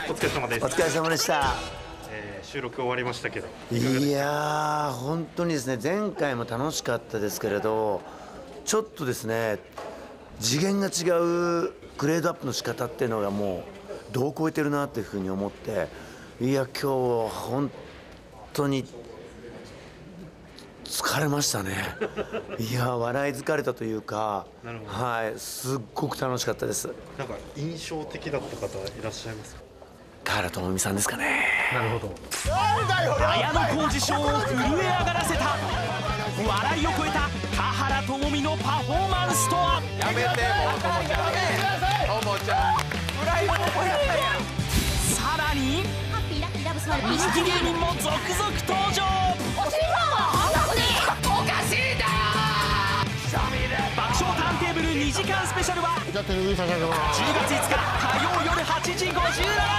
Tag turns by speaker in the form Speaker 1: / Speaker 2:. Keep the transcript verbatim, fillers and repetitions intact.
Speaker 1: お疲れ様です。
Speaker 2: お疲れ様でした。
Speaker 1: えー、収録終わりましたけど。
Speaker 2: いやー、本当にですね、前回も楽しかったですけれど、ちょっとですね、次元が違うグレードアップの仕方っていうのがもう度を超えてるなっていうふうに思って、いや、今日は本当に疲れましたね。いや、笑い疲れたというか、はい、すっごく楽しかったです。
Speaker 1: なんか印象的だった方いらっしゃいますか？
Speaker 2: 田原智美さんですかね。
Speaker 1: なるほど。
Speaker 3: 綾小路賞を震え上がらせた笑いを超えた田原智美のパフォーマンスとは。
Speaker 4: やめて、もうともちゃん、ともちゃんプライドもこやったやん。
Speaker 3: さらに人気芸人も続々登場。爆笑ターンテーブルにじかんスペシャルはじゅうがついつか火曜夜はちじごじゅうなな